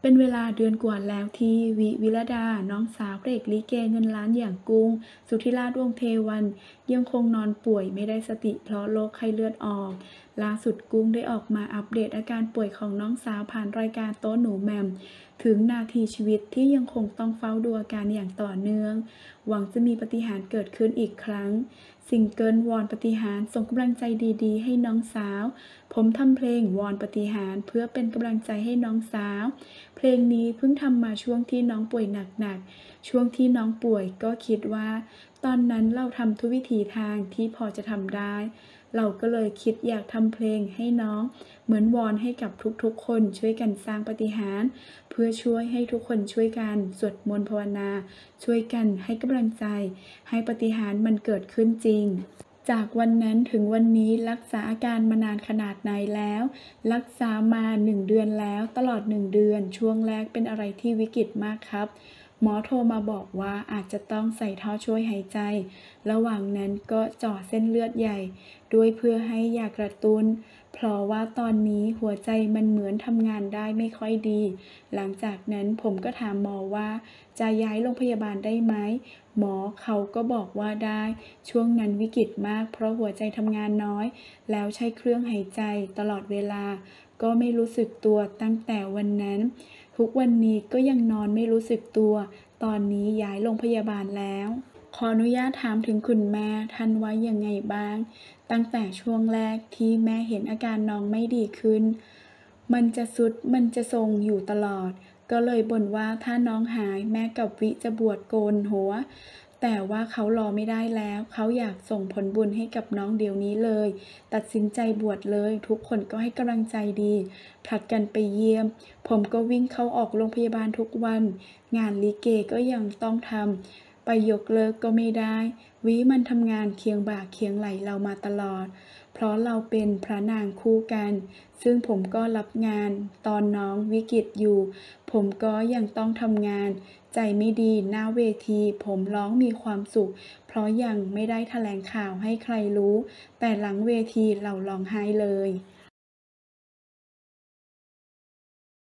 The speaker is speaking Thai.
เป็นเวลาเดือนกว่าแล้วที่วิรดาน้องสาวพระเอกลิเกเงินล้านอย่างกุ้งสุธิราชดวงเทวันยังคงนอนป่วยไม่ได้สติเพราะโรคไข้เลือดออกล่าสุดกุ้งได้ออกมาอัปเดตอาการป่วยของน้องสาวผ่านรายการโต๊ะหนูแหม่มถึงนาทีชีวิตที่ยังคงต้องเฝ้าดูอาการอย่างต่อเนื่องหวังจะมีปาฏิหาริย์เกิดขึ้นอีกครั้งซิงเกิลวอนปาฏิหาริย์ส่งกำลังใจดีๆให้น้องสาวผมทำเพลงวอนปาฏิหาริย์เพื่อเป็นกำลังใจให้น้องสาวเพลงนี้เพิ่งทำมาช่วงที่น้องป่วยหนักๆช่วงที่น้องป่วยก็คิดว่าตอนนั้นเราทำทุกวิถีทางที่พอจะทำได้เราก็เลยคิดอยากทำเพลงให้น้องเหมือนวอนให้กับทุกๆคนช่วยกันสร้างปาฏิหาริย์เพื่อช่วยให้ทุกคนช่วยกันสวดมนต์ภาวนาช่วยกันให้กำลังใจให้ปาฏิหาริย์มันเกิดขึ้นจริงจากวันนั้นถึงวันนี้รักษาอาการมานานขนาดไหนแล้วรักษามา1 เดือนแล้วตลอด1 เดือนช่วงแรกเป็นอะไรที่วิกฤตมากครับหมอโทรมาบอกว่าอาจจะต้องใส่ท่อช่วยหายใจระหว่างนั้นก็เจาะเส้นเลือดใหญ่ด้วยเพื่อให้ยากระตุ้นเพราะว่าตอนนี้หัวใจมันเหมือนทำงานได้ไม่ค่อยดีหลังจากนั้นผมก็ถามหมอว่าจะย้ายโรงพยาบาลได้ไหมหมอเขาก็บอกว่าได้ช่วงนั้นวิกฤตมากเพราะหัวใจทำงานน้อยแล้วใช้เครื่องหายใจตลอดเวลาก็ไม่รู้สึกตัวตั้งแต่วันนั้นทุกวันนี้ก็ยังนอนไม่รู้สึกตัวตอนนี้ย้ายโรงพยาบาลแล้วขออนุญาตถามถึงคุณแม่ท่านว่ายังไงบ้างตั้งแต่ช่วงแรกที่แม่เห็นอาการน้องไม่ดีขึ้นมันจะทรุดมันจะทรงอยู่ตลอดก็เลยบ่นว่าถ้าน้องหายแม่กับวิจะบวชโกนหัวแต่ว่าเขารอไม่ได้แล้วเขาอยากส่งผลบุญให้กับน้องเดี๋ยวนี้เลยตัดสินใจบวชเลยทุกคนก็ให้กำลังใจดีผลัดกันไปเยี่ยมผมก็วิ่งเข้าออกโรงพยาบาลทุกวันงานลิเกก็ยังต้องทำไปยกเลิกก็ไม่ได้วิมันทำงานเคียงบ่าเคียงไหลเรามาตลอดเพราะเราเป็นพระนางคู่กันซึ่งผมก็รับงานตอนน้องวิกฤตอยู่ผมก็ยังต้องทำงานใจไม่ดีหน้าเวทีผมร้องมีความสุขเพราะยังไม่ได้แถลงข่าวให้ใครรู้แต่หลังเวทีเราร้องไห้เลย